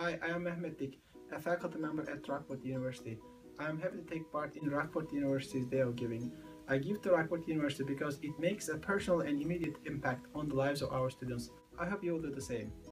Hi, I am Mehmet Dik, a faculty member at Rockford University. I am happy to take part in Rockford University's Day of Giving. I give to Rockford University because it makes a personal and immediate impact on the lives of our students. I hope you will do the same.